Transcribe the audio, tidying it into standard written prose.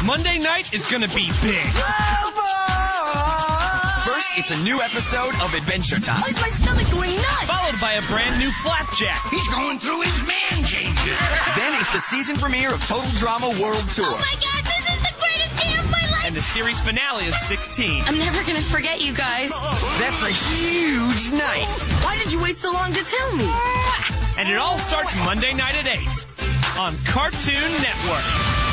Monday night is gonna be big. First, it's a new episode of Adventure Time. Why is my stomach going nuts? Followed by a brand new Flapjack. He's going through his man changer. Then it's the season premiere of Total Drama World Tour. Oh my God, this is the greatest day of my life. And the series finale of 16. I'm never gonna forget you guys. That's a huge night. Why did you wait so long to tell me? And it all starts Monday night at 8 on Cartoon Network.